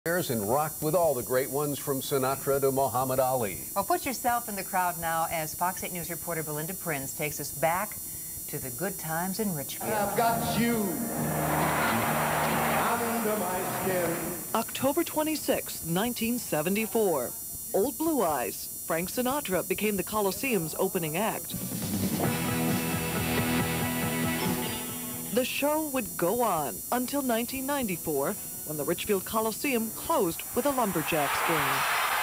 And rocked with all the great ones from Sinatra to Muhammad Ali. Well, put yourself in the crowd now as Fox 8 News reporter Belinda Prinz takes us back to the good times in Richfield. I've got you under my skin. October 26, 1974. Old Blue Eyes, Frank Sinatra became the Coliseum's opening act. The show would go on until 1994, when the Richfield Coliseum closed with a lumberjacks game.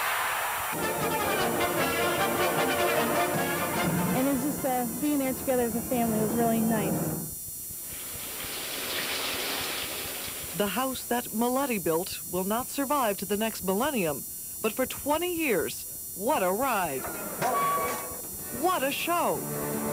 And it was just being there together as a family was really nice. The house that Maletti built will not survive to the next millennium, but for 20 years, what a ride! What a show!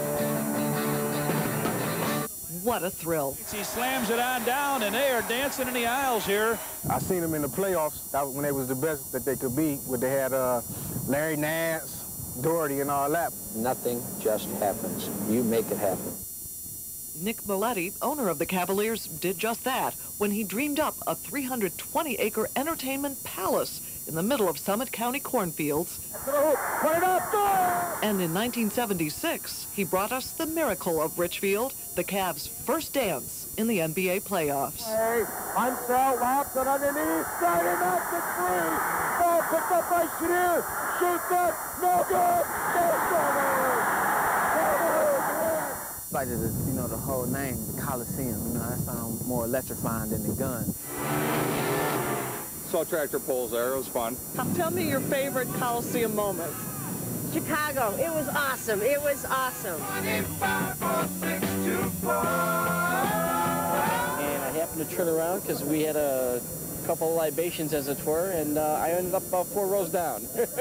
What a thrill. He slams it on down, and they are dancing in the aisles here. I seen them in the playoffs. That was when they was the best that they could be. When they had Larry Nance, Doherty, and all that. Nothing just happens. You make it happen. Nick Maletti, owner of the Cavaliers, did just that when he dreamed up a 320-acre entertainment palace in the middle of Summit County cornfields. And in 1976, he brought us the miracle of Richfield, the Cavs' first dance in the NBA playoffs. Hey, Unsell laps it underneath, starting up the three. Ball picked up by Shadir. Shoot that, no good. Like the whole name, the Coliseum, that sounds more electrifying than the gun. Saw tractor pulls there, it was fun. Tell me your favorite Coliseum moments. Chicago, it was awesome. It was awesome. And I happened to turn around because we had a couple of libations, as it were, and I ended up about 4 rows down.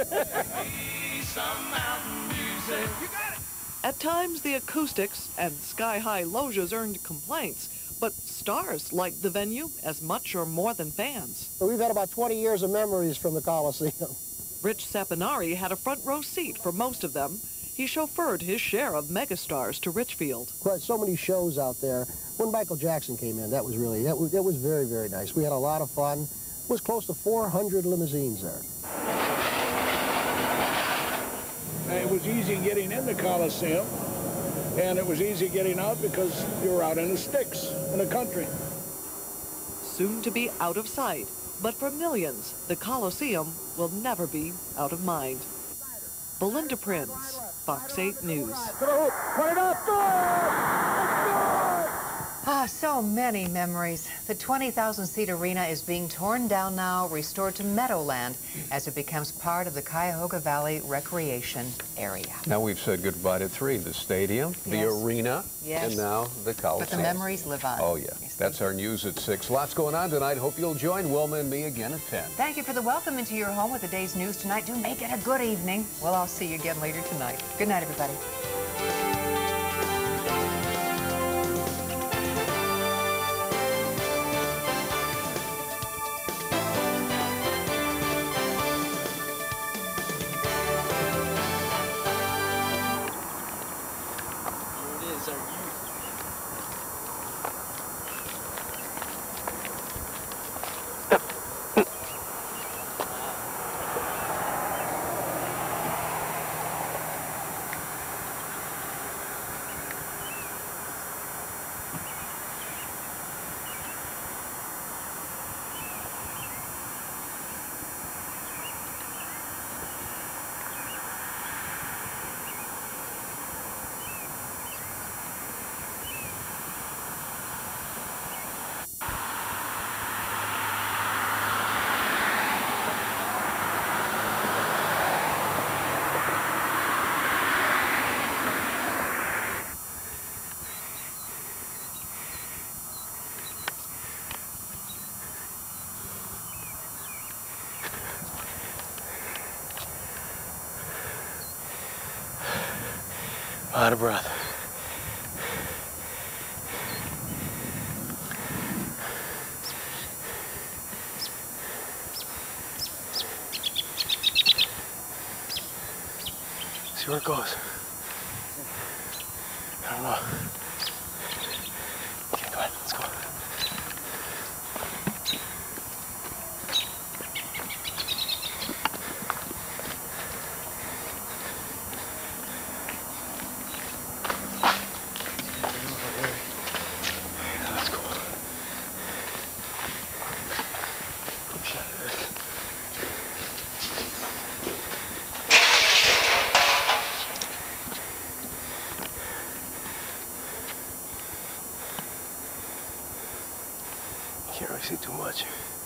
At times, the acoustics and sky-high loges earned complaints, but stars liked the venue as much or more than fans. We've had about 20 years of memories from the Coliseum. Rich Sapinari had a front-row seat for most of them. He chauffeured his share of megastars to Richfield. Quite so many shows out there. When Michael Jackson came in, that was very, very nice. We had a lot of fun. It was close to 400 limousines there. it was easy getting in the Coliseum, and it was easy getting out because you were out in the sticks in the country. Soon to be out of sight, but for millions, the Coliseum will never be out of mind. Belinda Prinz, Fox 8 News. Ah, so many memories. The 20,000-seat arena is being torn down now, restored to Meadowland, as it becomes part of the Cuyahoga Valley Recreation Area. Now we've said goodbye to 3, the stadium, the arena, and now the Coliseum. But the memories live on. Oh, yeah. That's our news at 6. Lots going on tonight. Hope you'll join Wilma and me again at 10. Thank you for the welcome into your home with the day's news tonight. Do make it a good evening. Well, I'll see you again later tonight. Good night, everybody. Out of breath. See where it goes. I don't know. Okay, go ahead. Let's go. shot at this. Can't really see too much.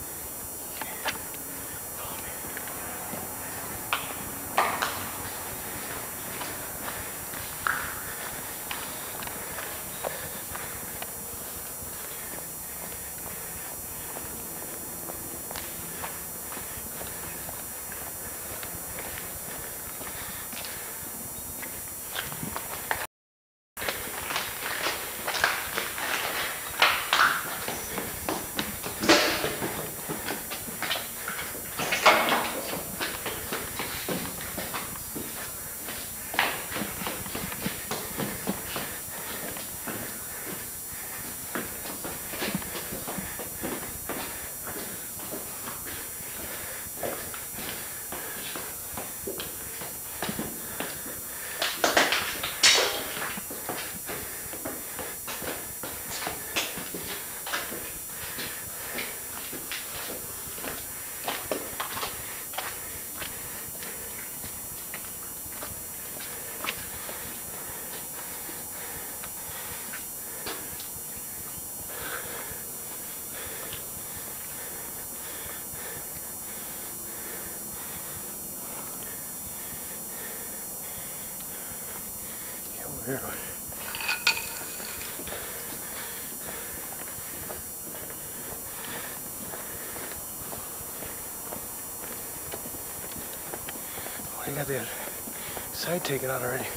Here. Oh, you got that side taken out already.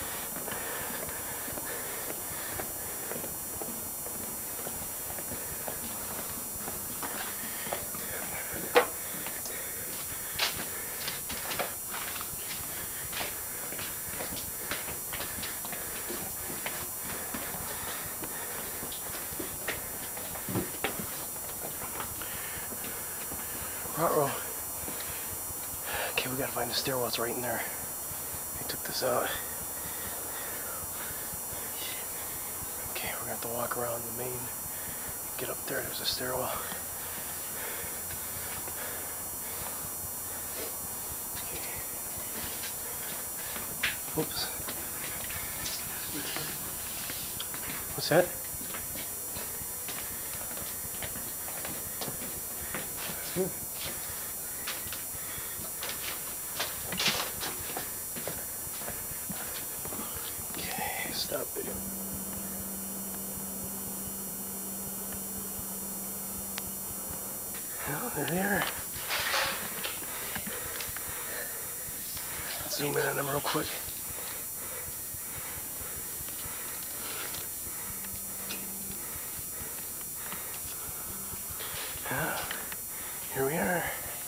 Uh-oh. Okay, we gotta find the stairwell. It's right in there. I took this out. Okay, we're gonna have to walk around the main. Get up there, there's a stairwell. Okay. Oops. What's that? Stop it. Oh, they're there. Let's zoom in on them real quick. Here we are.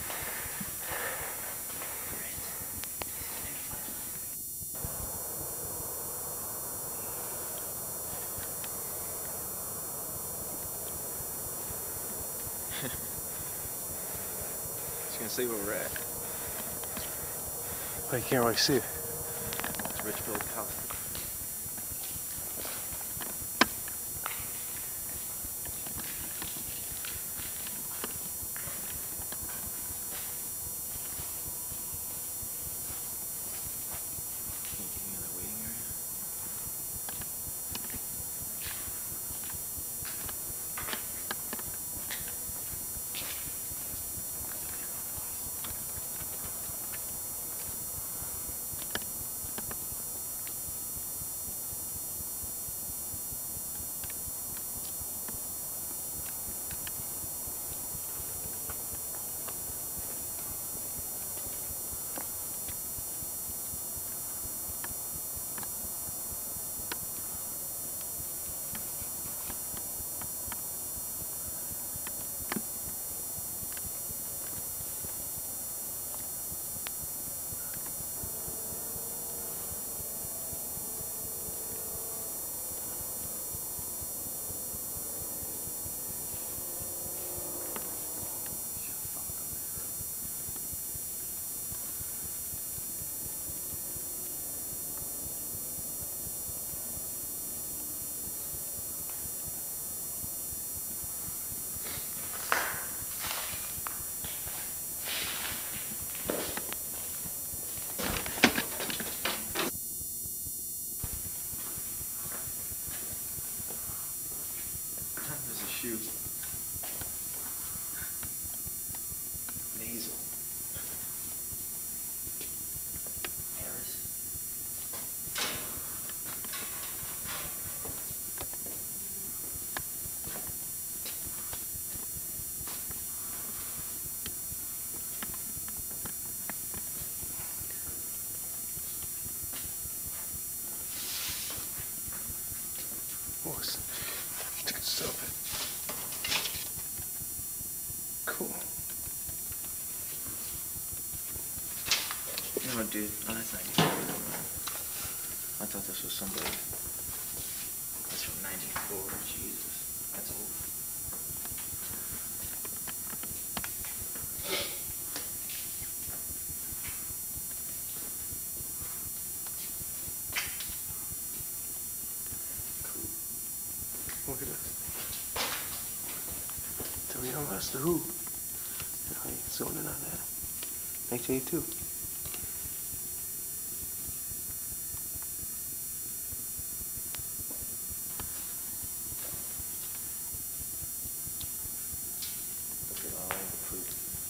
Just gonna see where we're at. Well, you can't really see it. It's Richfield Coliseum. diesel. Harris. Oh, it's good stuff. Cool. No, dude. Oh, that's not you. I thought this was somebody. That's from 94. Jesus. That's old. Look at this. Tell me how much the who. I ain't zoning in on that. 1982. Look at all the food.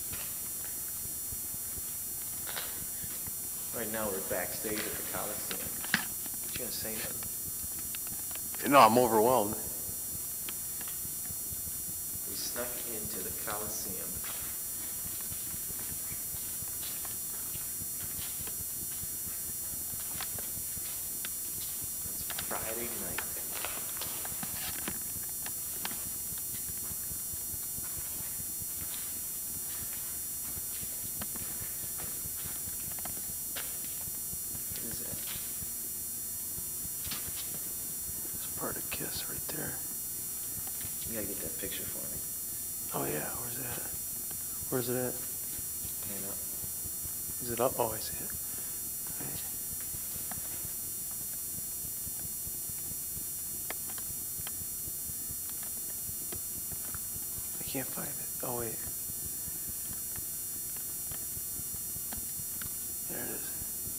Right now we're backstage at the Coliseum. What you gonna say now? No, I'm overwhelmed. We snuck into the Coliseum. It's Friday night. What is that? It's part of Kiss right there. You gotta get that picture for me. Oh yeah, where's that? Where's it at? Hand up. Is it up? Oh, I see it. Right. I can't find it. Oh wait. There it is.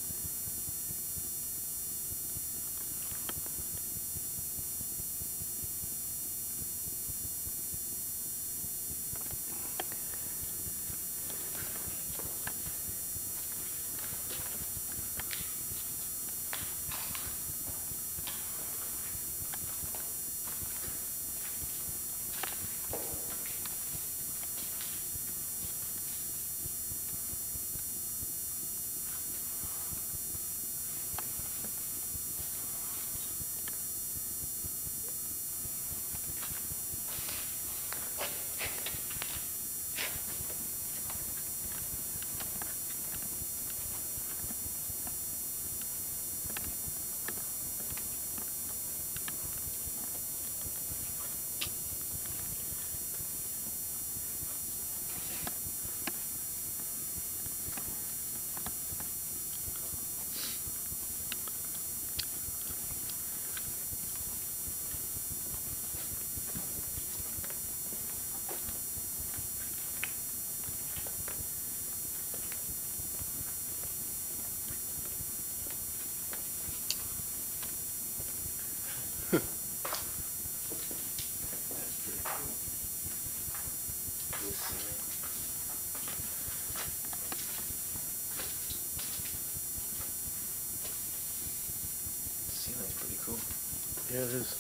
Ceiling's pretty cool. Yeah, it is.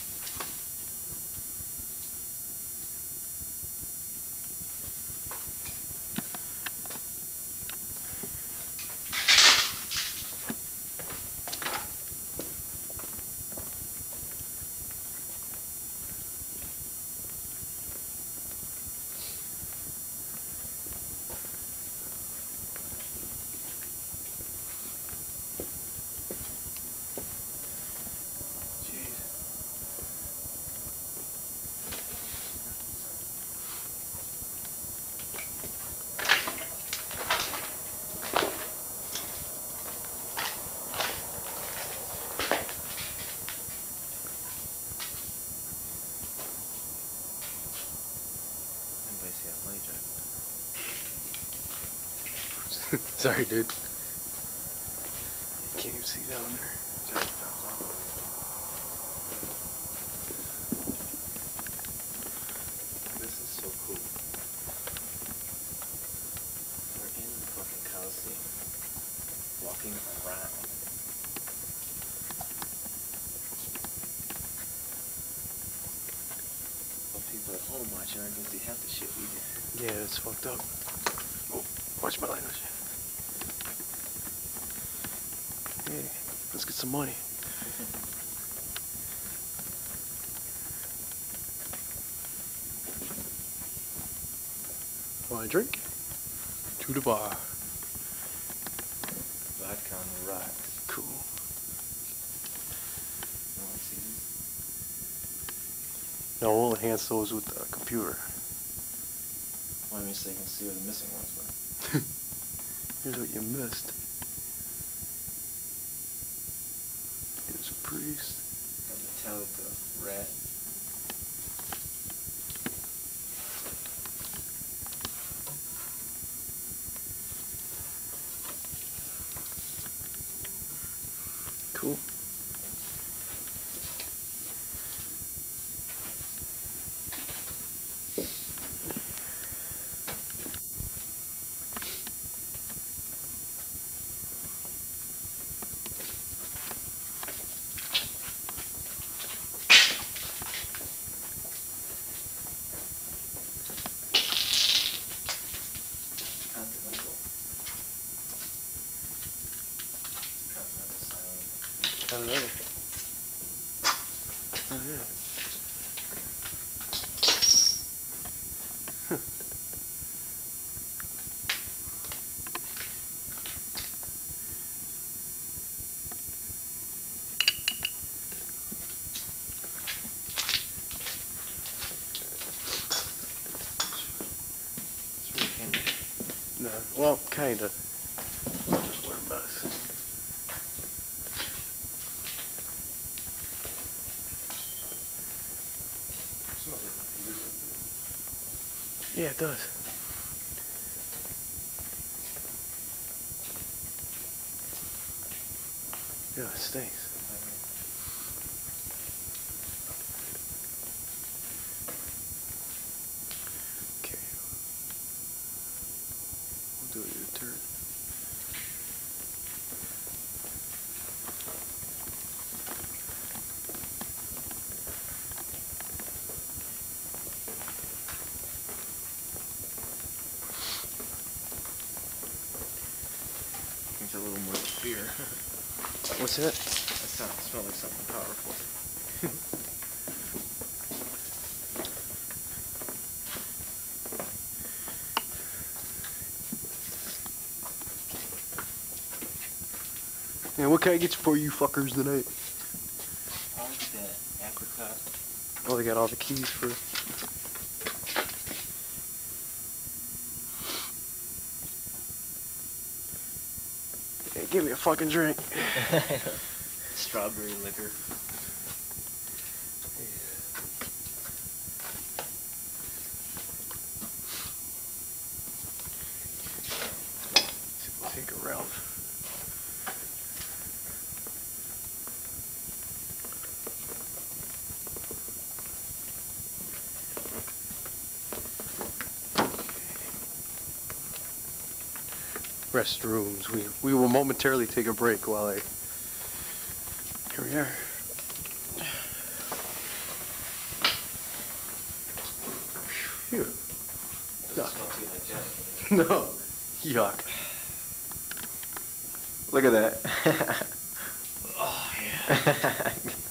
Sorry, dude. Can't even see down there. This is so cool. Coliseum. Walking around. But people at home watching aren't gonna see half the shit we did. Yeah, it's fucked up. Oh, watch my language. Hey, let's get some money. Want a drink? To the bar. Vodka on the rocks. Cool. You want to see these? No, we'll enhance those with the computer. Well, I mean, so you can see where the missing ones were. Here's what you missed. Here's a priest. Got Metallica, Rat. Cool. Another. Oh, yeah. No, well, kinda. Just one bus. Yeah, it does. Yeah, it stinks. Okay. We'll do a U-turn. It's a little more beer. What's that? That smells like something powerful. Yeah, what can I get you for you fuckers tonight? I'll get that apricot. Oh, they got all the keys for... Hey, give me a fucking drink. Strawberry liquor. Take a Ralph. Restrooms. We will momentarily take a break while I... Here we are. Phew. Yuck. No. Yuck. Look at that. Oh, yeah.